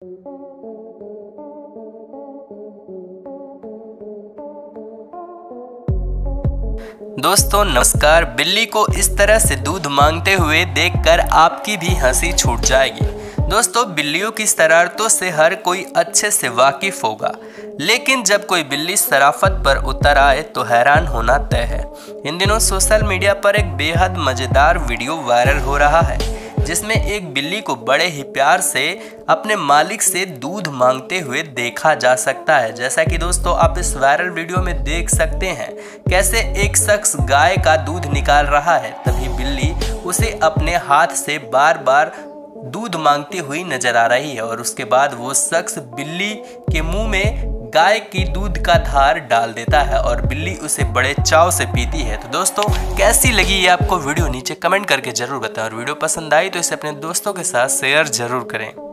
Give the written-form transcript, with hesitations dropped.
दोस्तों नमस्कार। बिल्ली को इस तरह से दूध मांगते हुए देखकर आपकी भी हंसी छूट जाएगी। दोस्तों बिल्लियों की शरारतों से हर कोई अच्छे से वाकिफ होगा, लेकिन जब कोई बिल्ली शराफत पर उतर आए तो हैरान होना तय है। इन दिनों सोशल मीडिया पर एक बेहद मज़ेदार वीडियो वायरल हो रहा है, जिसमें एक बिल्ली को बड़े ही प्यार से अपने मालिक से दूध मांगते हुए देखा जा सकता है। जैसा कि दोस्तों आप इस वायरल वीडियो में देख सकते हैं कैसे एक शख्स गाय का दूध निकाल रहा है, तभी बिल्ली उसे अपने हाथ से बार बार दूध मांगती हुई नजर आ रही है और उसके बाद वो शख्स बिल्ली के मुंह में गाय की दूध का धार डाल देता है और बिल्ली उसे बड़े चाव से पीती है। तो दोस्तों कैसी लगी ये आपको वीडियो नीचे कमेंट करके जरूर बताएं और वीडियो पसंद आई तो इसे अपने दोस्तों के साथ शेयर जरूर करें।